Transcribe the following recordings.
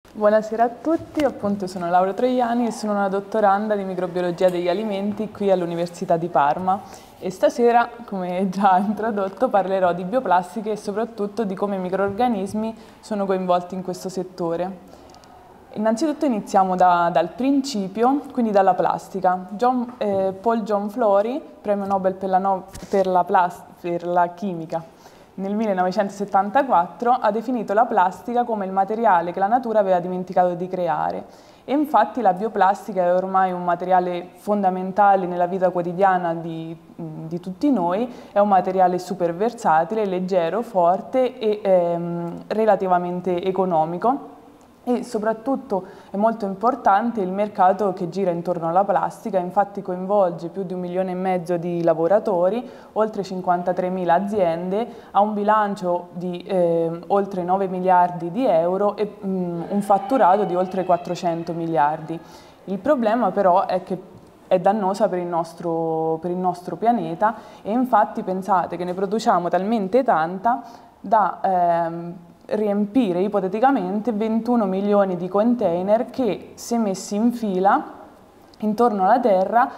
Buonasera a tutti, appunto sono Laura Troiani e sono una dottoranda di microbiologia degli alimenti qui all'Università di Parma e stasera, come già introdotto, parlerò di bioplastiche e soprattutto di come i microrganismi sono coinvolti in questo settore. Innanzitutto iniziamo dal principio, quindi dalla plastica. Paul John Flory, premio Nobel per la chimica, nel 1974 ha definito la plastica come il materiale che la natura aveva dimenticato di creare. E infatti la bioplastica è ormai un materiale fondamentale nella vita quotidiana di tutti noi, è un materiale super versatile, leggero, forte e relativamente economico. E soprattutto è molto importante il mercato che gira intorno alla plastica, infatti coinvolge più di 1,5 milioni di lavoratori, oltre 53.000 aziende, ha un bilancio di oltre 9 miliardi di euro e un fatturato di oltre 400 miliardi. Il problema però è che è dannosa per il nostro pianeta e infatti pensate che ne produciamo talmente tanta da riempire ipoteticamente 21 milioni di container che, se messi in fila intorno alla Terra,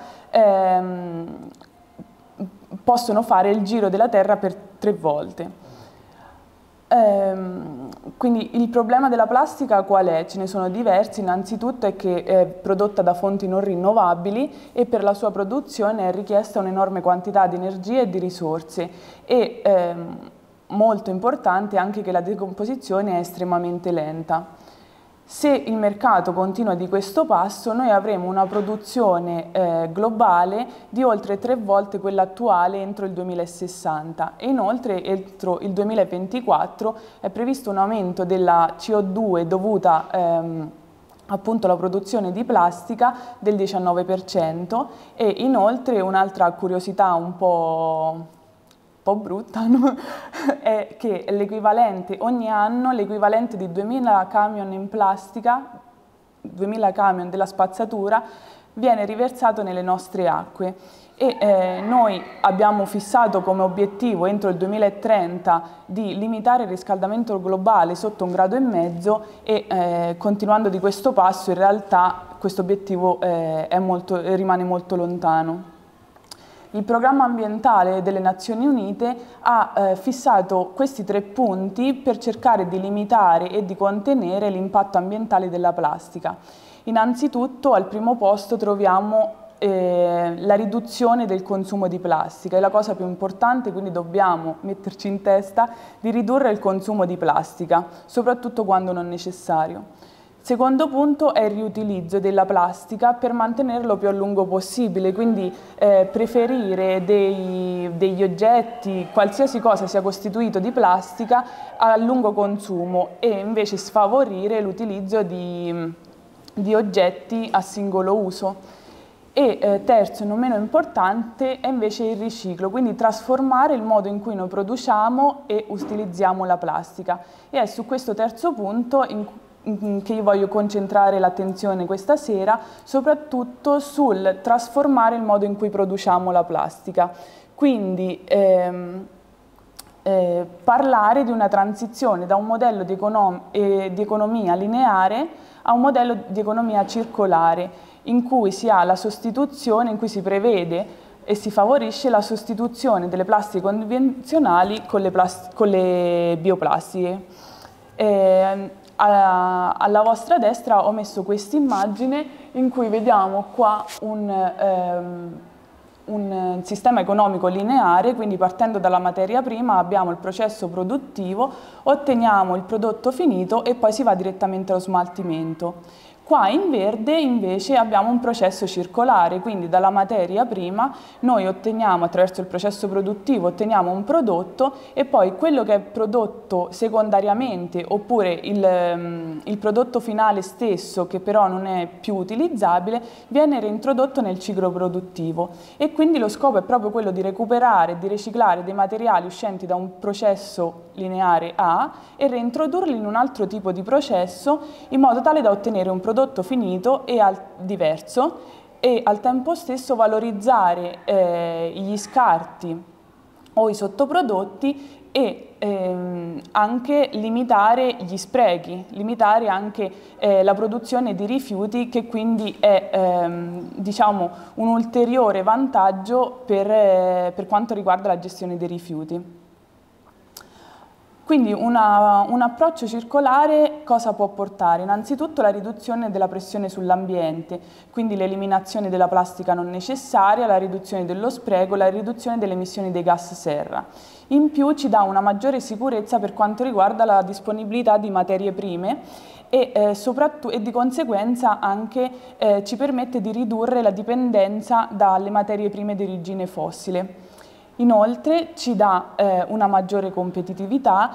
possono fare il giro della Terra per 3 volte. Quindi il problema della plastica qual è? Ce ne sono diversi. Innanzitutto è che è prodotta da fonti non rinnovabili e per la sua produzione è richiesta un'enorme quantità di energia e di risorse e molto importante anche che la decomposizione è estremamente lenta. Se il mercato continua di questo passo, noi avremo una produzione globale di oltre 3 volte quella attuale entro il 2060 e inoltre entro il 2024 è previsto un aumento della CO2 dovuta appunto alla produzione di plastica del 19% e inoltre un'altra curiosità un po' brutta, no? È che l'equivalente, ogni anno l'equivalente di 2000 camion in plastica, 2000 camion della spazzatura, viene riversato nelle nostre acque e noi abbiamo fissato come obiettivo entro il 2030 di limitare il riscaldamento globale sotto 1,5 gradi e continuando di questo passo in realtà questo obiettivo rimane molto lontano. Il programma ambientale delle Nazioni Unite ha fissato questi 3 punti per cercare di limitare e di contenere l'impatto ambientale della plastica. Innanzitutto al primo posto troviamo la riduzione del consumo di plastica, è la cosa più importante, quindi dobbiamo metterci in testa di ridurre il consumo di plastica, soprattutto quando non necessario. Secondo punto è il riutilizzo della plastica per mantenerlo più a lungo possibile, quindi preferire degli oggetti, qualsiasi cosa sia costituito di plastica, a lungo consumo e invece sfavorire l'utilizzo di oggetti a singolo uso. E terzo, e non meno importante, è invece il riciclo, quindi trasformare il modo in cui noi produciamo e utilizziamo la plastica. E è su questo terzo punto che io voglio concentrare l'attenzione questa sera, soprattutto sul trasformare il modo in cui produciamo la plastica. Quindi parlare di una transizione da un modello di economia lineare a un modello di economia circolare, in cui si ha la sostituzione, in cui si prevede e si favorisce la sostituzione delle plastiche convenzionali con le bioplastiche. Alla vostra destra ho messo questa immagine in cui vediamo qua un sistema economico lineare, quindi partendo dalla materia prima abbiamo il processo produttivo, otteniamo il prodotto finito e poi si va direttamente allo smaltimento. Qua in verde invece abbiamo un processo circolare, quindi dalla materia prima noi otteniamo, attraverso il processo produttivo, otteniamo un prodotto e poi quello che è prodotto secondariamente oppure il prodotto finale stesso che però non è più utilizzabile viene reintrodotto nel ciclo produttivo e quindi lo scopo è proprio quello di recuperare e di riciclare dei materiali uscenti da un processo lineare A e reintrodurli in un altro tipo di processo in modo tale da ottenere un prodotto finito e diverso e al tempo stesso valorizzare gli scarti o i sottoprodotti e anche limitare gli sprechi, limitare anche la produzione di rifiuti, che quindi è diciamo, un ulteriore vantaggio per quanto riguarda la gestione dei rifiuti. Quindi un approccio circolare cosa può portare? Innanzitutto la riduzione della pressione sull'ambiente, quindi l'eliminazione della plastica non necessaria, la riduzione dello spreco, la riduzione delle emissioni dei gas serra. In più ci dà una maggiore sicurezza per quanto riguarda la disponibilità di materie prime e di conseguenza anche ci permette di ridurre la dipendenza dalle materie prime di origine fossile. Inoltre ci dà una maggiore competitività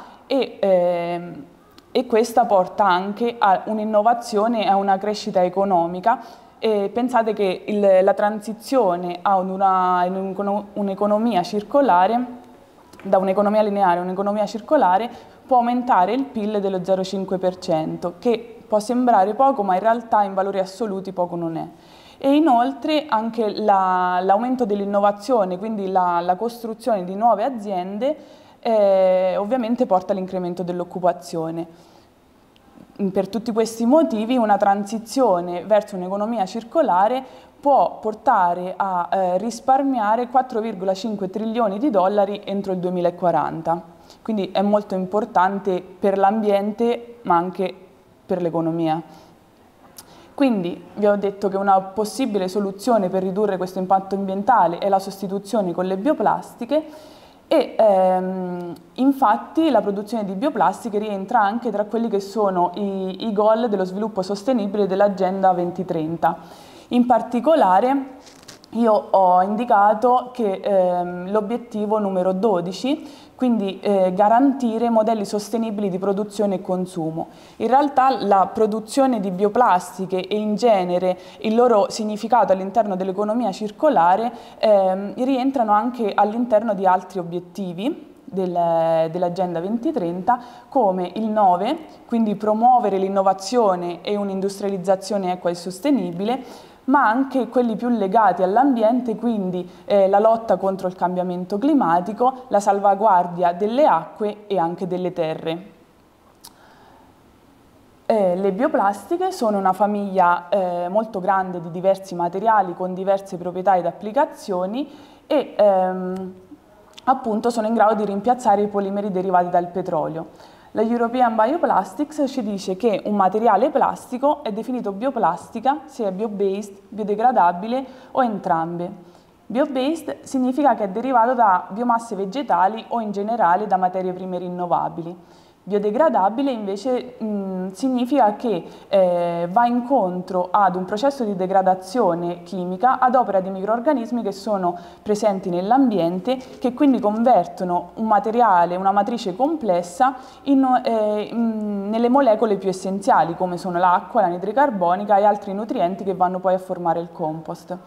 e questa porta anche a un'innovazione e a una crescita economica. E pensate che la transizione a un'economia circolare, da un'economia lineare a un'economia circolare, può aumentare il PIL dello 0,5%, che può sembrare poco, ma in realtà in valori assoluti poco non è. E inoltre anche l'aumento dell'innovazione, quindi la costruzione di nuove aziende, ovviamente porta all'incremento dell'occupazione. Per tutti questi motivi una transizione verso un'economia circolare può portare a risparmiare 4,5 trilioni di dollari entro il 2040. Quindi è molto importante per l'ambiente ma anche per l'economia. Quindi vi ho detto che una possibile soluzione per ridurre questo impatto ambientale è la sostituzione con le bioplastiche e infatti la produzione di bioplastiche rientra anche tra quelli che sono i goal dello sviluppo sostenibile dell'Agenda 2030. In particolare io ho indicato che l'obiettivo numero 12, quindi garantire modelli sostenibili di produzione e consumo. In realtà la produzione di bioplastiche e in genere il loro significato all'interno dell'economia circolare rientrano anche all'interno di altri obiettivi dell'Agenda 2030, come il 9, quindi promuovere l'innovazione e un'industrializzazione equa e sostenibile, ma anche quelli più legati all'ambiente, quindi la lotta contro il cambiamento climatico, la salvaguardia delle acque e anche delle terre. Le bioplastiche sono una famiglia molto grande di diversi materiali con diverse proprietà ed applicazioni e appunto sono in grado di rimpiazzare i polimeri derivati dal petrolio. La European Bioplastics ci dice che un materiale plastico è definito bioplastica se è bio-based, biodegradabile o entrambe. Bio-based significa che è derivato da biomasse vegetali o in generale da materie prime rinnovabili. Biodegradabile invece significa che va incontro ad un processo di degradazione chimica ad opera di microrganismi che sono presenti nell'ambiente, che quindi convertono un materiale, una matrice complessa, nelle molecole più essenziali, come sono l'acqua, l'anidride carbonica e altri nutrienti che vanno poi a formare il compost.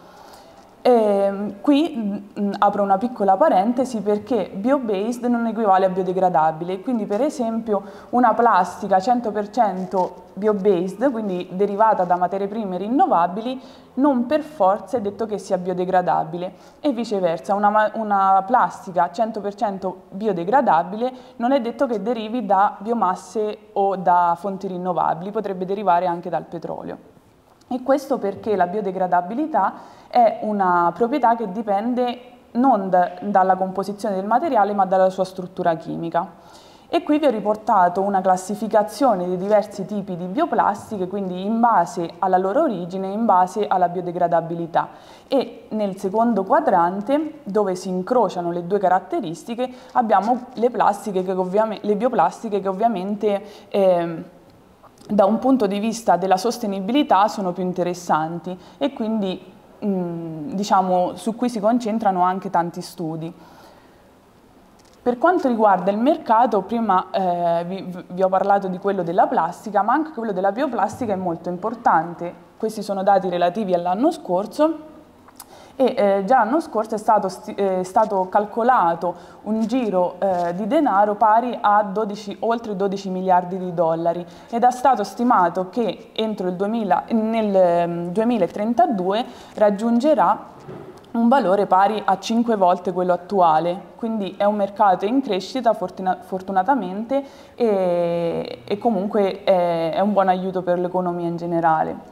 Qui apro una piccola parentesi perché bio-based non equivale a biodegradabile, quindi per esempio una plastica 100% bio-based, quindi derivata da materie prime rinnovabili, non per forza è detto che sia biodegradabile e viceversa, una plastica 100% biodegradabile non è detto che derivi da biomasse o da fonti rinnovabili, potrebbe derivare anche dal petrolio. E questo perché la biodegradabilità è una proprietà che dipende non dalla composizione del materiale ma dalla sua struttura chimica. E qui vi ho riportato una classificazione di diversi tipi di bioplastiche, quindi in base alla loro origine, in base alla biodegradabilità. E nel secondo quadrante, dove si incrociano le due caratteristiche, abbiamo le bioplastiche che ovviamente da un punto di vista della sostenibilità sono più interessanti e quindi diciamo su cui si concentrano anche tanti studi. Per quanto riguarda il mercato, prima vi ho parlato di quello della plastica, ma anche quello della bioplastica è molto importante. Questi sono dati relativi all'anno scorso e già l'anno scorso è stato calcolato un giro di denaro pari a oltre 12 miliardi di dollari ed è stato stimato che nel 2032 raggiungerà un valore pari a 5 volte quello attuale, quindi è un mercato in crescita fortunatamente e comunque è un buon aiuto per l'economia in generale.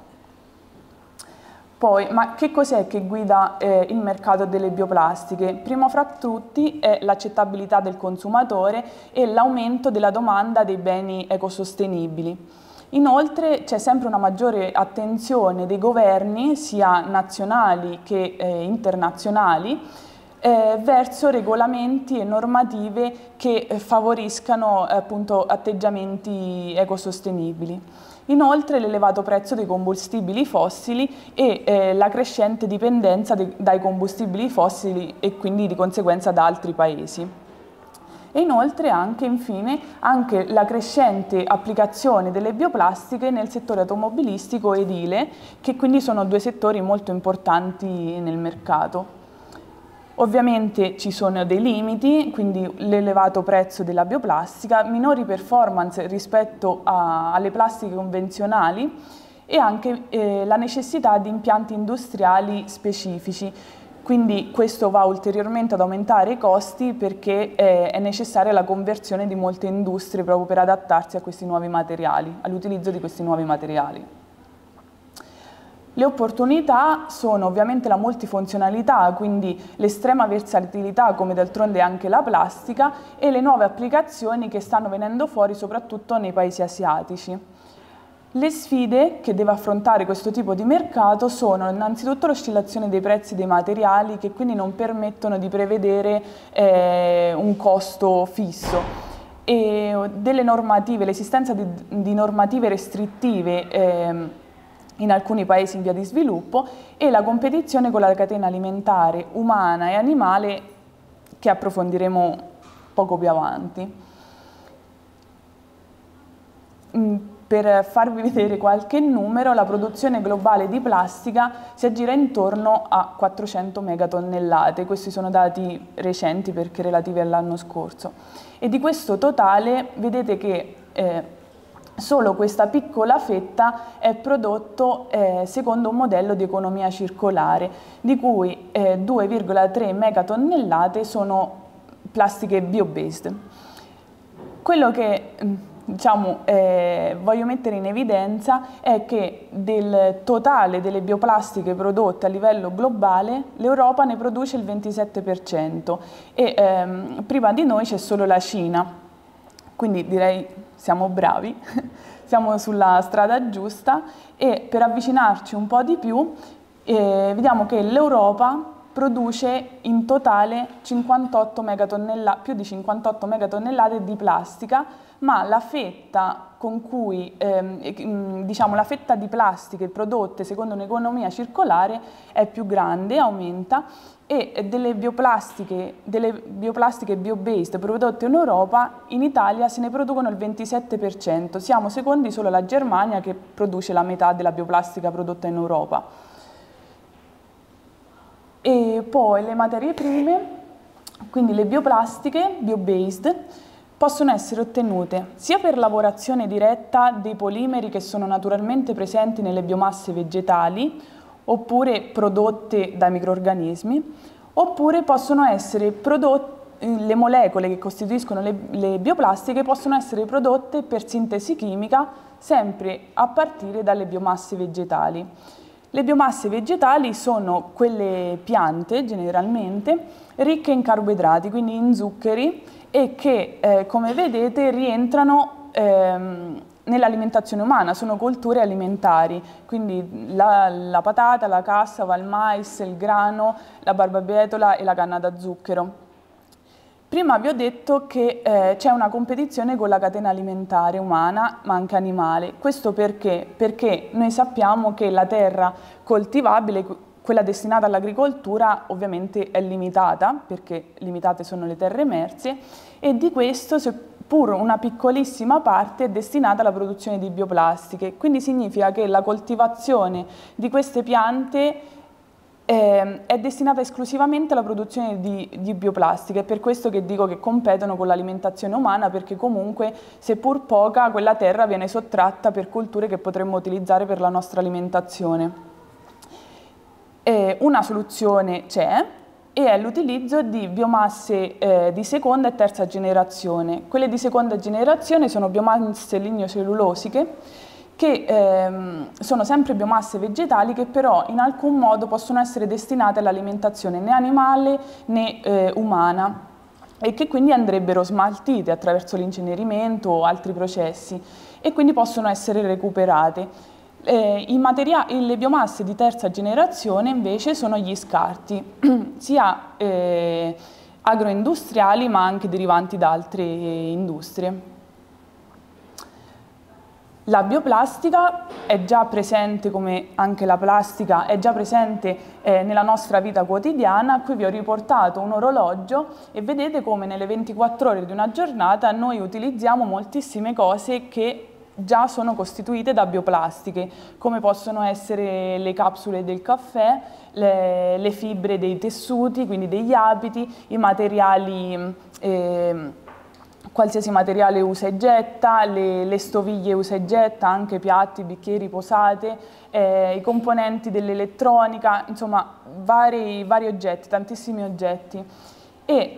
Poi, ma che cos'è che guida il mercato delle bioplastiche? Primo fra tutti è l'accettabilità del consumatore e l'aumento della domanda dei beni ecosostenibili. Inoltre c'è sempre una maggiore attenzione dei governi, sia nazionali che internazionali, verso regolamenti e normative che favoriscano appunto atteggiamenti ecosostenibili. Inoltre l'elevato prezzo dei combustibili fossili e la crescente dipendenza dai combustibili fossili e quindi di conseguenza da altri paesi. E inoltre infine, anche la crescente applicazione delle bioplastiche nel settore automobilistico e edile, che quindi sono due settori molto importanti nel mercato. Ovviamente ci sono dei limiti, quindi l'elevato prezzo della bioplastica, minori performance rispetto alle plastiche convenzionali e anche la necessità di impianti industriali specifici. Quindi questo va ulteriormente ad aumentare i costi perché è necessaria la conversione di molte industrie proprio per adattarsi a questi nuovi materiali, all'utilizzo di questi nuovi materiali. Le opportunità sono ovviamente la multifunzionalità, quindi l'estrema versatilità, come d'altronde anche la plastica, e le nuove applicazioni che stanno venendo fuori soprattutto nei paesi asiatici. Le sfide che deve affrontare questo tipo di mercato sono innanzitutto l'oscillazione dei prezzi dei materiali, che quindi non permettono di prevedere un costo fisso, e delle normative, l'esistenza di normative restrittive in alcuni paesi in via di sviluppo e la competizione con la catena alimentare umana e animale, che approfondiremo poco più avanti. Per farvi vedere qualche numero, la produzione globale di plastica si aggira intorno a 400 megatonnellate, questi sono dati recenti perché relativi all'anno scorso, e di questo totale vedete che solo questa piccola fetta è prodotto secondo un modello di economia circolare, di cui 2,3 megatonnellate sono plastiche bio-based. Quello che voglio mettere in evidenza è che del totale delle bioplastiche prodotte a livello globale l'Europa ne produce il 27% e prima di noi c'è solo la Cina, quindi direi siamo bravi, siamo sulla strada giusta, e per avvicinarci un po' di più vediamo che l'Europa produce in totale più di 58 megatonnellate di plastica, ma la fetta con cui, la fetta di plastiche prodotte secondo un'economia circolare è più grande, aumenta, e delle bioplastiche bio-based prodotte in Europa, in Italia se ne producono il 27%, siamo secondi solo alla Germania che produce la metà della bioplastica prodotta in Europa. E poi le materie prime, quindi le bioplastiche bio-based, possono essere ottenute sia per lavorazione diretta dei polimeri che sono naturalmente presenti nelle biomasse vegetali, oppure prodotte dai microrganismi, oppure possono essere prodotte, le molecole che costituiscono le bioplastiche possono essere prodotte per sintesi chimica, sempre a partire dalle biomasse vegetali. Le biomasse vegetali sono quelle piante, generalmente, ricche in carboidrati, quindi in zuccheri, e che, come vedete, rientrano nell'alimentazione umana, sono colture alimentari, quindi la patata, la cassava, il mais, il grano, la barbabietola e la canna da zucchero. Prima vi ho detto che c'è una competizione con la catena alimentare umana, ma anche animale. Questo perché? Perché noi sappiamo che la terra coltivabile, quella destinata all'agricoltura, ovviamente è limitata, perché limitate sono le terre emerse, e di questo seppur una piccolissima parte è destinata alla produzione di bioplastiche. Quindi significa che la coltivazione di queste piante è destinata esclusivamente alla produzione di bioplastiche. È per questo che dico che competono con l'alimentazione umana, perché comunque, seppur poca, quella terra viene sottratta per colture che potremmo utilizzare per la nostra alimentazione. Una soluzione c'è e è l'utilizzo di biomasse di seconda e terza generazione. Quelle di seconda generazione sono biomasse lignocellulosiche che sono sempre biomasse vegetali che però in alcun modo possono essere destinate all'alimentazione né animale né umana e che quindi andrebbero smaltite attraverso l'incenerimento o altri processi e quindi possono essere recuperate. Le biomasse di terza generazione invece sono gli scarti, sia agroindustriali ma anche derivanti da altre industrie. La bioplastica è già presente, come anche la plastica, è già presente nella nostra vita quotidiana. Qui vi ho riportato un orologio e vedete come nelle 24 ore di una giornata noi utilizziamo moltissime cose che già sono costituite da bioplastiche, come possono essere le capsule del caffè, le fibre dei tessuti, quindi degli abiti, i materiali, qualsiasi materiale usa e getta, le stoviglie usa e getta, anche piatti, bicchieri, posate, i componenti dell'elettronica, insomma vari oggetti, tantissimi oggetti. E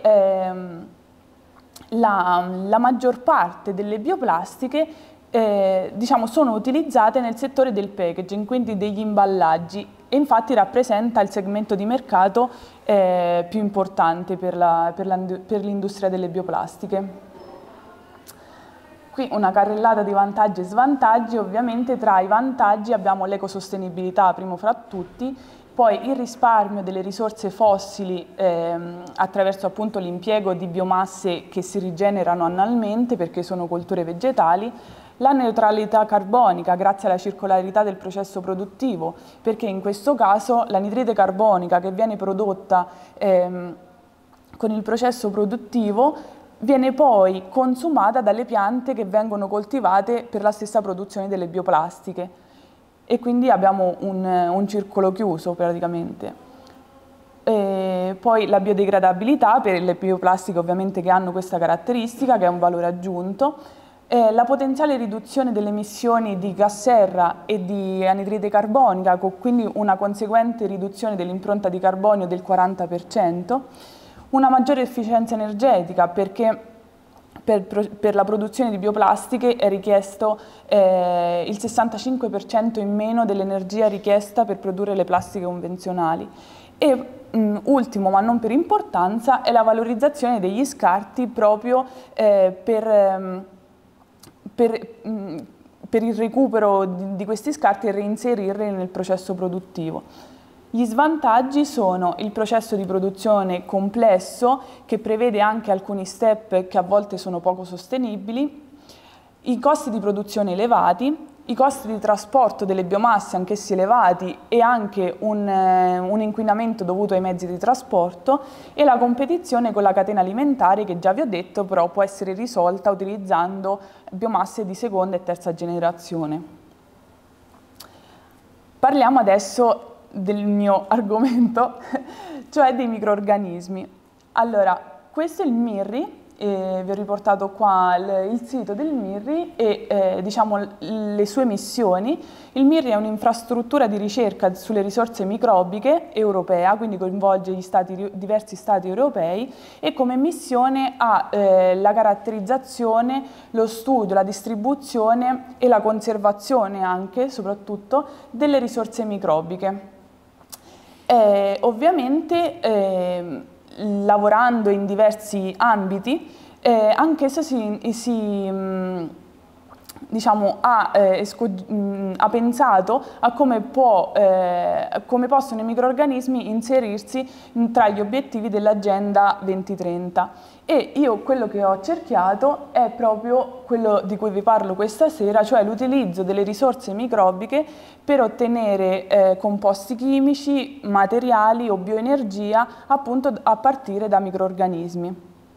la maggior parte delle bioplastiche diciamo, sono utilizzate nel settore del packaging, quindi degli imballaggi, e infatti rappresenta il segmento di mercato più importante per l'industria delle bioplastiche. Qui una carrellata di vantaggi e svantaggi. Ovviamente tra i vantaggi abbiamo l'ecosostenibilità, primo fra tutti, poi il risparmio delle risorse fossili attraverso appunto l'impiego di biomasse che si rigenerano annualmente perché sono colture vegetali, la neutralità carbonica grazie alla circolarità del processo produttivo, perché in questo caso l'anidride carbonica che viene prodotta con il processo produttivo viene poi consumata dalle piante che vengono coltivate per la stessa produzione delle bioplastiche e quindi abbiamo un circolo chiuso praticamente. Poi la biodegradabilità per le bioplastiche ovviamente che hanno questa caratteristica, che è un valore aggiunto. La potenziale riduzione delle emissioni di gas serra e di anidride carbonica, con quindi una conseguente riduzione dell'impronta di carbonio del 40%, una maggiore efficienza energetica perché per la produzione di bioplastiche è richiesto il 65% in meno dell'energia richiesta per produrre le plastiche convenzionali. E ultimo, ma non per importanza, è la valorizzazione degli scarti proprio per il recupero di questi scarti e reinserirli nel processo produttivo. Gli svantaggi sono il processo di produzione complesso che prevede anche alcuni step che a volte sono poco sostenibili, i costi di produzione elevati, i costi di trasporto delle biomasse anch'essi elevati e anche un inquinamento dovuto ai mezzi di trasporto e la competizione con la catena alimentare che già vi ho detto però può essere risolta utilizzando biomasse di seconda e terza generazione. Parliamo adesso del mio argomento, cioè dei microrganismi. Allora, questo è il MIRRI, vi ho riportato qua il sito del MIRRI e diciamo le sue missioni. Il MIRRI è un'infrastruttura di ricerca sulle risorse microbiche europea, quindi coinvolge diversi stati europei e come missione ha la caratterizzazione, lo studio, la distribuzione e la conservazione anche, soprattutto, delle risorse microbiche. Ovviamente lavorando in diversi ambiti, anch'esso diciamo, ha pensato a come possono i microrganismi inserirsi tra gli obiettivi dell'Agenda 2030. E io quello che ho cerchiato è proprio quello di cui vi parlo questa sera, cioè l'utilizzo delle risorse microbiche per ottenere composti chimici, materiali o bioenergia appunto a partire da microrganismi.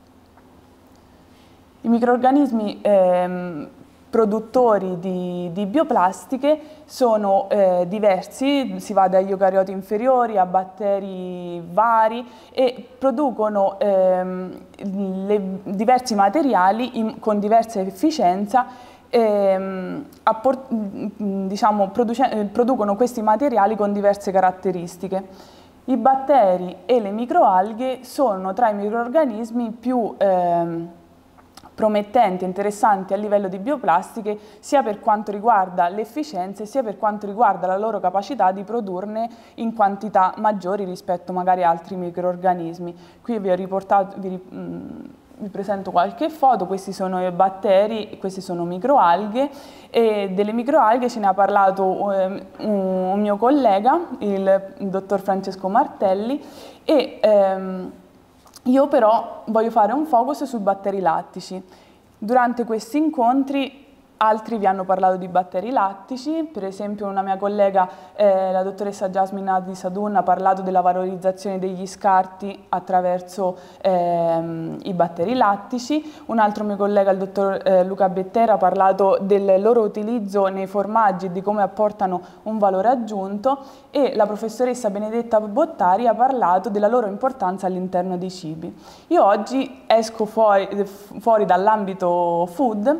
I microrganismi produttori di bioplastiche sono diversi, si va dagli eucarioti inferiori a batteri vari e producono diversi materiali con diversa efficienza diciamo, producono questi materiali con diverse caratteristiche. I batteri e le microalghe sono tra i microrganismi più promettenti e interessanti a livello di bioplastiche, sia per quanto riguarda l'efficienza sia per quanto riguarda la loro capacità di produrne in quantità maggiori rispetto magari a altri microrganismi. Qui vi ho riportato, vi presento qualche foto. Questi sono i batteri, queste sono microalghe, e delle microalghe ce ne ha parlato un mio collega, il dottor Francesco Martelli, e io però voglio fare un focus sui batteri lattici. Durante questi incontri altri vi hanno parlato di batteri lattici, per esempio una mia collega, la dottoressa Jasmine Adi Sadun, ha parlato della valorizzazione degli scarti attraverso i batteri lattici. Un altro mio collega, il dottor Luca Bettera, ha parlato del loro utilizzo nei formaggi e di come apportano un valore aggiunto, e la professoressa Benedetta Bottari ha parlato della loro importanza all'interno dei cibi. Io oggi esco fuori dall'ambito food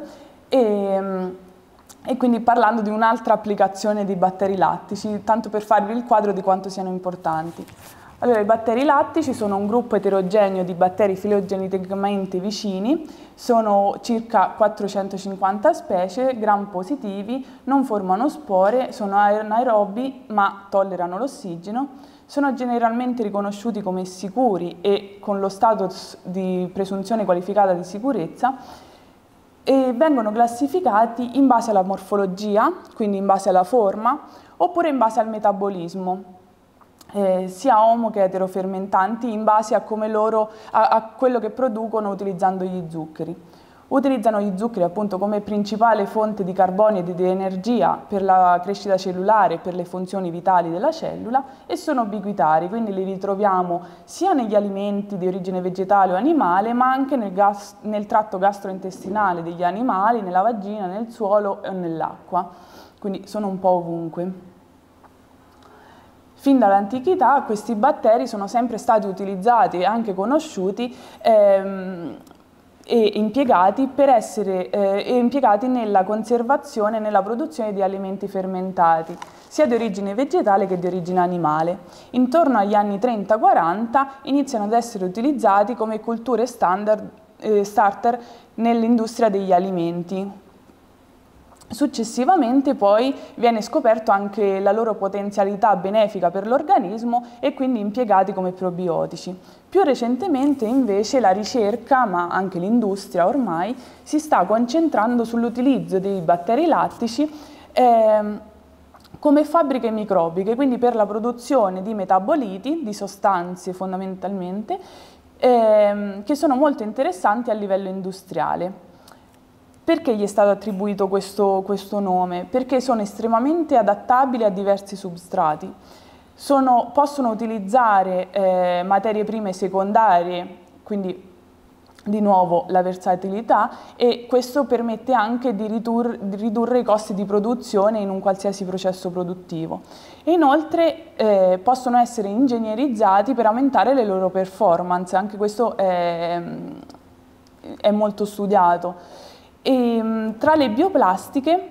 e quindi parlando di un'altra applicazione dei batteri lattici, tanto per farvi il quadro di quanto siano importanti. Allora, i batteri lattici sono un gruppo eterogeneo di batteri filogeneticamente vicini, sono circa 450 specie, gram positivi, non formano spore, sono anaerobi ma tollerano l'ossigeno, sono generalmente riconosciuti come sicuri e con lo status di presunzione qualificata di sicurezza, e vengono classificati in base alla morfologia, quindi in base alla forma, oppure in base al metabolismo, sia omo che eterofermentanti, in base a quello che producono utilizzando gli zuccheri. Utilizzano gli zuccheri appunto come principale fonte di carbonio e di energia per la crescita cellulare e per le funzioni vitali della cellula, e sono ubiquitari, quindi li ritroviamo sia negli alimenti di origine vegetale o animale, ma anche nel tratto gastrointestinale degli animali, nella vagina, nel suolo e nell'acqua, quindi sono un po' ovunque. Fin dall'antichità questi batteri sono sempre stati utilizzati e anche conosciuti e impiegati nella conservazione e nella produzione di alimenti fermentati, sia di origine vegetale che di origine animale. Intorno agli anni 30-40 iniziano ad essere utilizzati come culture starter nell'industria degli alimenti. Successivamente poi viene scoperto anche la loro potenzialità benefica per l'organismo e quindi impiegati come probiotici. Più recentemente invece la ricerca, ma anche l'industria ormai, si sta concentrando sull'utilizzo dei batteri lattici come fabbriche microbiche, quindi per la produzione di metaboliti, di sostanze fondamentalmente, che sono molto interessanti a livello industriale. Perché gli è stato attribuito questo nome? Perché sono estremamente adattabili a diversi substrati. Possono utilizzare materie prime secondarie, quindi di nuovo la versatilità, e questo permette anche di ridurre i costi di produzione in un qualsiasi processo produttivo. E inoltre possono essere ingegnerizzati per aumentare le loro performance, anche questo è molto studiato. Tra le bioplastiche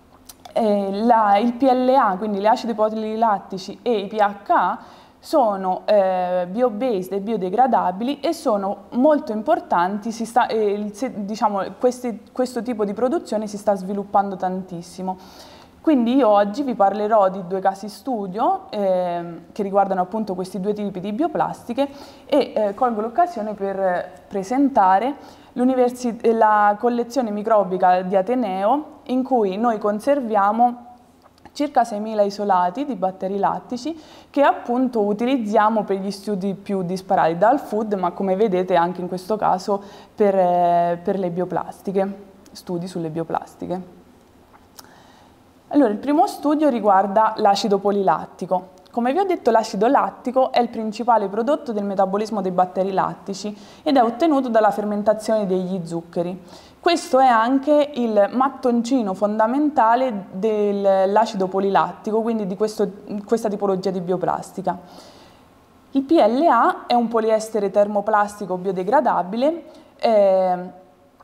il PLA, quindi gli acidi polilattici, e i PHA sono bio-based e biodegradabili e sono molto importanti. Diciamo, questo tipo di produzione si sta sviluppando tantissimo. Quindi io oggi vi parlerò di due casi studio che riguardano appunto questi due tipi di bioplastiche e colgo l'occasione per presentare la collezione microbica di Ateneo, in cui noi conserviamo circa 6.000 isolati di batteri lattici che appunto utilizziamo per gli studi più disparati, dal food, ma come vedete anche in questo caso per le bioplastiche, studi sulle bioplastiche. Allora, il primo studio riguarda l'acido polilattico. Come vi ho detto, l'acido lattico è il principale prodotto del metabolismo dei batteri lattici ed è ottenuto dalla fermentazione degli zuccheri. Questo è anche il mattoncino fondamentale dell'acido polilattico, quindi di questa tipologia di bioplastica. Il PLA è un poliestere termoplastico biodegradabile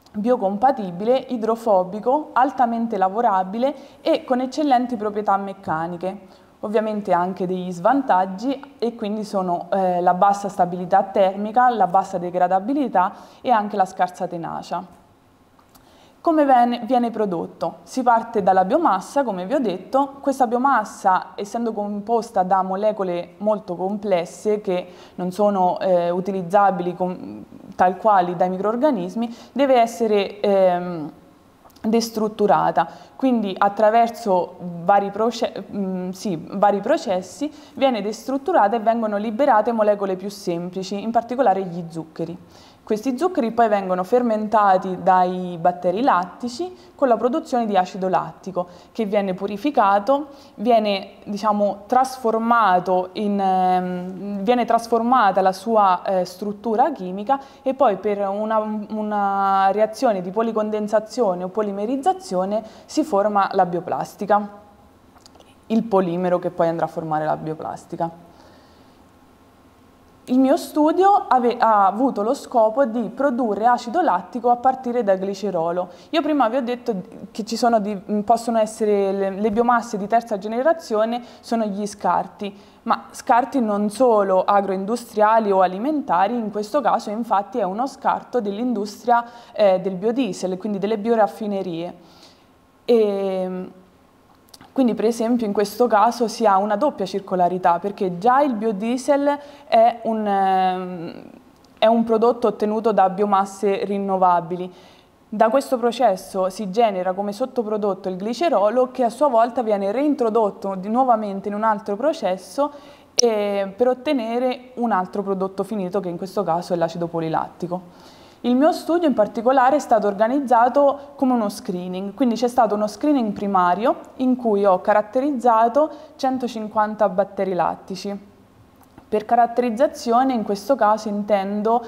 biocompatibile, idrofobico, altamente lavorabile e con eccellenti proprietà meccaniche. Ovviamente anche degli svantaggi e quindi sono la bassa stabilità termica, la bassa degradabilità e anche la scarsa tenacia. Come viene prodotto? Si parte dalla biomassa, come vi ho detto. Questa biomassa, essendo composta da molecole molto complesse che non sono utilizzabili tal quali dai microrganismi, deve essere destrutturata, quindi attraverso vari processi viene destrutturata e vengono liberate molecole più semplici, in particolare gli zuccheri. Questi zuccheri poi vengono fermentati dai batteri lattici con la produzione di acido lattico che viene purificato, viene trasformato viene trasformata la sua struttura chimica e poi per una reazione di policondensazione o polimerizzazione si forma la bioplastica, il polimero che poi andrà a formare la bioplastica. Il mio studio ha avuto lo scopo di produrre acido lattico a partire dal glicerolo. Io prima vi ho detto che possono essere le biomasse di terza generazione, sono gli scarti, ma scarti non solo agroindustriali o alimentari, in questo caso infatti è uno scarto dell'industria del biodiesel, quindi delle bioraffinerie. Quindi per esempio in questo caso si ha una doppia circolarità perché già il biodiesel è un prodotto ottenuto da biomasse rinnovabili. Da questo processo si genera come sottoprodotto il glicerolo che a sua volta viene reintrodotto nuovamente in un altro processo per ottenere un altro prodotto finito che in questo caso è l'acido polilattico. Il mio studio in particolare è stato organizzato come uno screening, quindi c'è stato uno screening primario in cui ho caratterizzato 150 batteri lattici. Per caratterizzazione in questo caso intendo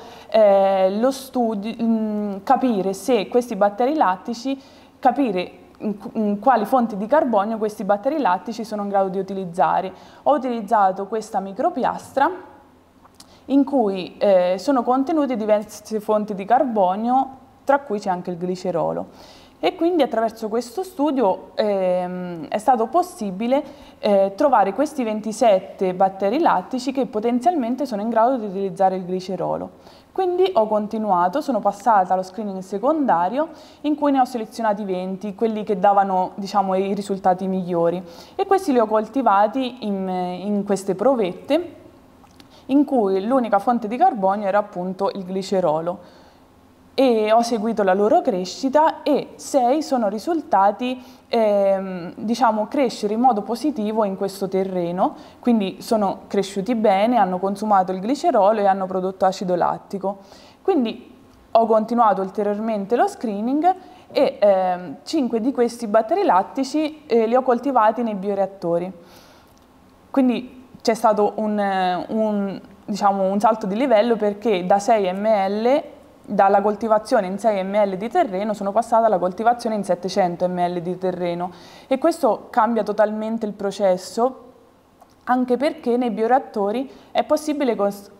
capire se questi batteri lattici, capire quali fonti di carbonio questi batteri lattici sono in grado di utilizzare. Ho utilizzato questa micropiastra in cui sono contenute diverse fonti di carbonio, tra cui c'è anche il glicerolo. E quindi attraverso questo studio è stato possibile trovare questi 27 batteri lattici che potenzialmente sono in grado di utilizzare il glicerolo. Quindi ho continuato, sono passata allo screening secondario in cui ne ho selezionati 20, quelli che davano i risultati migliori, e questi li ho coltivati in queste provette in cui l'unica fonte di carbonio era appunto il glicerolo, e ho seguito la loro crescita e 6 sono risultati crescere in modo positivo in questo terreno, quindi sono cresciuti bene, hanno consumato il glicerolo e hanno prodotto acido lattico. Quindi ho continuato ulteriormente lo screening e 5 di questi batteri lattici li ho coltivati nei bioreattori. Quindi c'è stato un salto di livello perché da 6 ml, dalla coltivazione in 6 ml di terreno, sono passata alla coltivazione in 700 ml di terreno, e questo cambia totalmente il processo, anche perché nei bioreattori è possibile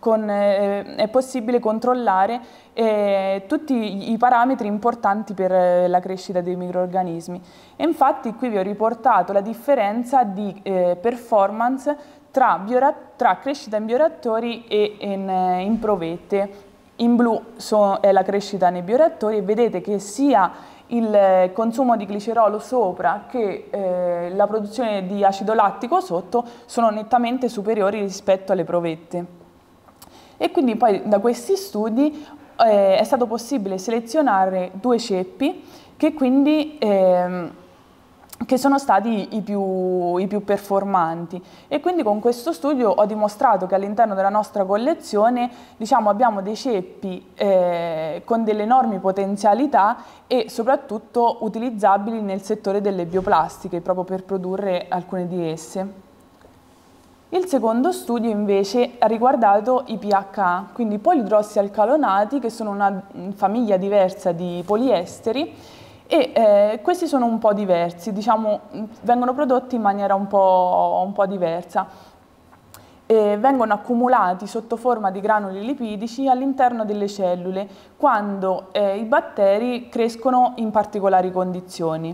controllare tutti i parametri importanti per la crescita dei microrganismi. E infatti qui vi ho riportato la differenza di performance tra crescita in bioreattori e in provette. In blu è la crescita nei bioreattori e vedete che sia il consumo di glicerolo sopra che la produzione di acido lattico sotto sono nettamente superiori rispetto alle provette. E quindi poi da questi studi è stato possibile selezionare 2 ceppi che quindi che sono stati i più performanti, e quindi con questo studio ho dimostrato che all'interno della nostra collezione abbiamo dei ceppi con delle enormi potenzialità e soprattutto utilizzabili nel settore delle bioplastiche proprio per produrre alcune di esse. Il secondo studio invece ha riguardato i PHA, quindi polidrossialcalonati, che sono una famiglia diversa di poliesteri, e questi sono un po' diversi, vengono prodotti in maniera un po' diversa. vengono accumulati sotto forma di granuli lipidici all'interno delle cellule quando i batteri crescono in particolari condizioni.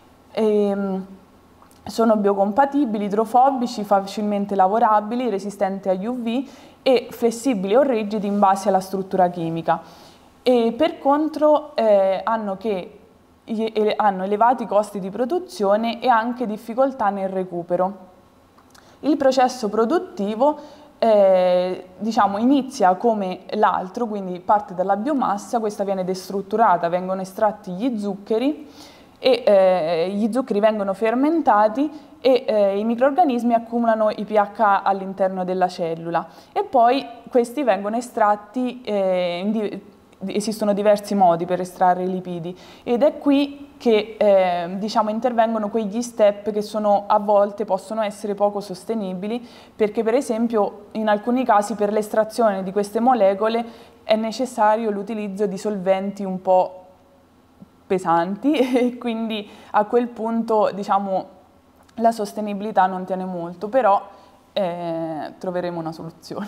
Sono biocompatibili, idrofobici, facilmente lavorabili, resistenti agli UV e flessibili o rigidi in base alla struttura chimica. E per contro hanno elevati costi di produzione e anche difficoltà nel recupero. Il processo produttivo diciamo, inizia come l'altro, quindi parte dalla biomassa, questa viene destrutturata, vengono estratti gli zuccheri e gli zuccheri vengono fermentati e i microrganismi accumulano i pH all'interno della cellula e poi questi vengono estratti, esistono diversi modi per estrarre i lipidi ed è qui che diciamo, intervengono quegli step che a volte possono essere poco sostenibili perché per esempio in alcuni casi per l'estrazione di queste molecole è necessario l'utilizzo di solventi un po' pesanti e quindi a quel punto diciamo, la sostenibilità non tiene molto, però troveremo una soluzione.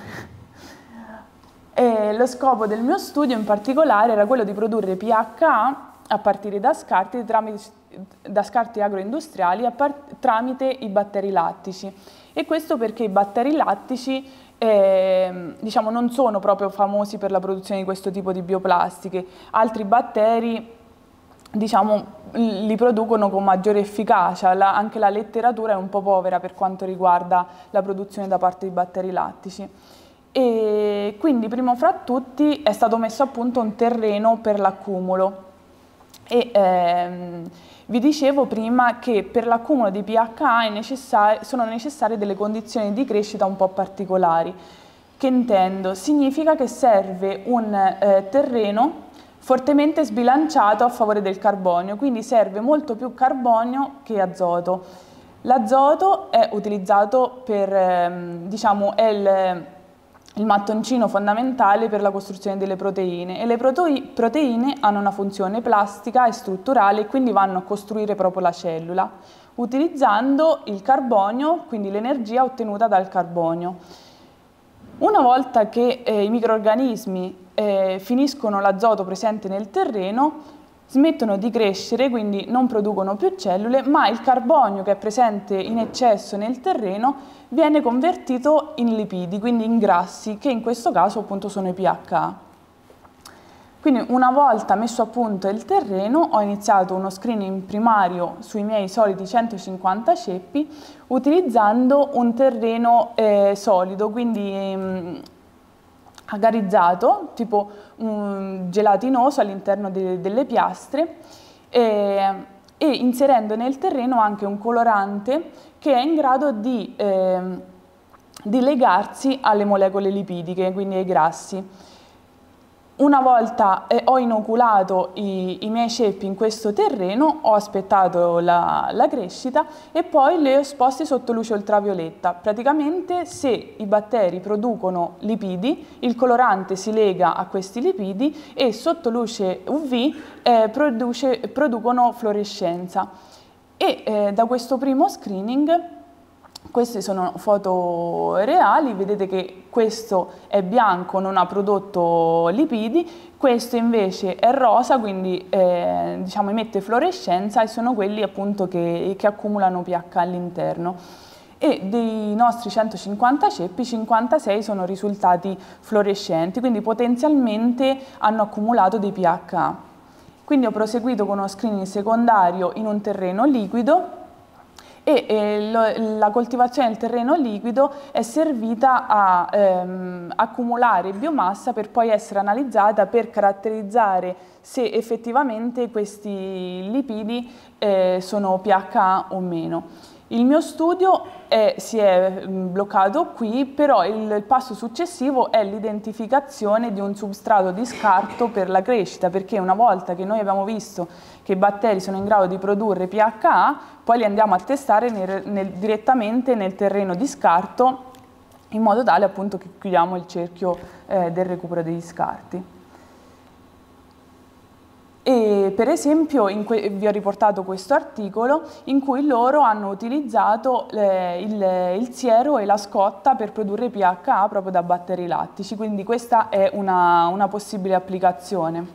Lo scopo del mio studio in particolare era quello di produrre PHA a partire da scarti agroindustriali tramite i batteri lattici. E questo perché i batteri lattici diciamo, non sono proprio famosi per la produzione di questo tipo di bioplastiche. Altri batteri diciamo, li producono con maggiore efficacia, anche la letteratura è un po' povera per quanto riguarda la produzione da parte di batteri lattici. E quindi primo fra tutti è stato messo a punto un terreno per l'accumulo e vi dicevo prima che per l'accumulo di PHA sono necessarie delle condizioni di crescita un po' particolari. Che intendo? Significa che serve un terreno fortemente sbilanciato a favore del carbonio, quindi serve molto più carbonio che azoto. L'azoto è utilizzato per, diciamo, è il mattoncino fondamentale per la costruzione delle proteine e le proteine hanno una funzione plastica e strutturale e quindi vanno a costruire proprio la cellula, utilizzando il carbonio, quindi l'energia ottenuta dal carbonio. Una volta che i microrganismi finiscono l'azoto presente nel terreno, smettono di crescere, quindi non producono più cellule, ma il carbonio che è presente in eccesso nel terreno viene convertito in lipidi, quindi in grassi, che in questo caso appunto sono i PHA. Quindi una volta messo a punto il terreno ho iniziato uno screening primario sui miei soliti 150 ceppi utilizzando un terreno solido, quindi agarizzato, tipo gelatinoso all'interno delle piastre e inserendo nel terreno anche un colorante che è in grado di legarsi alle molecole lipidiche, quindi ai grassi. Una volta ho inoculato i miei ceppi in questo terreno, ho aspettato la crescita e poi li ho esposti sotto luce ultravioletta. Praticamente se i batteri producono lipidi, il colorante si lega a questi lipidi e sotto luce UV producono fluorescenza. E da questo primo screening, queste sono foto reali, vedete che questo è bianco, non ha prodotto lipidi, questo invece è rosa, quindi diciamo emette fluorescenza e sono quelli appunto che accumulano pH all'interno. E dei nostri 150 ceppi, 56 sono risultati fluorescenti, quindi potenzialmente hanno accumulato dei pH. Quindi ho proseguito con uno screening secondario in un terreno liquido e la coltivazione del terreno liquido è servita a accumulare biomassa per poi essere analizzata per caratterizzare se effettivamente questi lipidi sono pH o meno. Il mio studio si è bloccato qui, però il passo successivo è l'identificazione di un substrato di scarto per la crescita, perché una volta che noi abbiamo visto che i batteri sono in grado di produrre PHA, poi li andiamo a testare direttamente nel terreno di scarto, in modo tale appunto che chiudiamo il cerchio del recupero degli scarti. E per esempio vi ho riportato questo articolo in cui loro hanno utilizzato il siero e la scotta per produrre PHA proprio da batteri lattici, quindi questa è una possibile applicazione.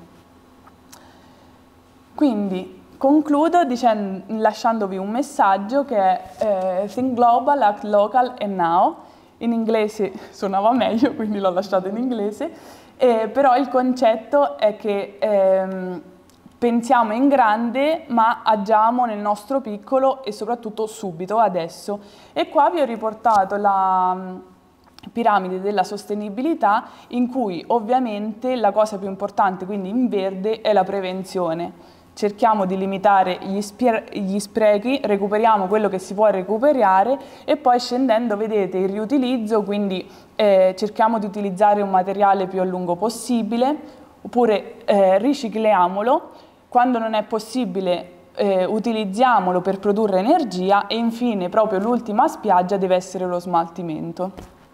Quindi concludo lasciandovi un messaggio che è Think Global, Act Local and Now. In inglese suonava meglio, quindi l'ho lasciato in inglese, però il concetto è che pensiamo in grande ma agiamo nel nostro piccolo e soprattutto subito, adesso. E qua vi ho riportato la piramide della sostenibilità in cui ovviamente la cosa più importante, quindi in verde, è la prevenzione. Cerchiamo di limitare gli sprechi, recuperiamo quello che si può recuperare e poi scendendo vedete il riutilizzo, quindi cerchiamo di utilizzare un materiale più a lungo possibile oppure ricicliamolo. Quando non è possibile utilizziamolo per produrre energia e infine proprio l'ultima spiaggia deve essere lo smaltimento.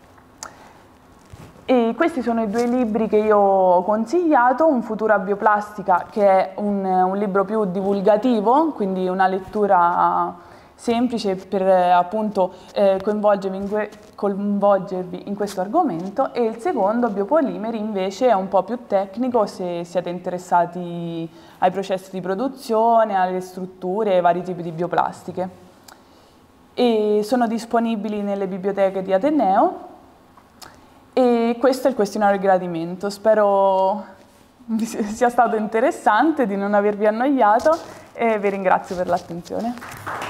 E questi sono i due libri che io ho consigliato, Un futuro a bioplastica che è un libro più divulgativo, quindi una lettura semplice per appunto coinvolgervi in questo argomento, e il secondo, Biopolimeri, invece è un po' più tecnico se siete interessati ai processi di produzione, alle strutture e ai vari tipi di bioplastiche. E sono disponibili nelle biblioteche di Ateneo e questo è il questionario di gradimento. Spero sia stato interessante, di non avervi annoiato e vi ringrazio per l'attenzione.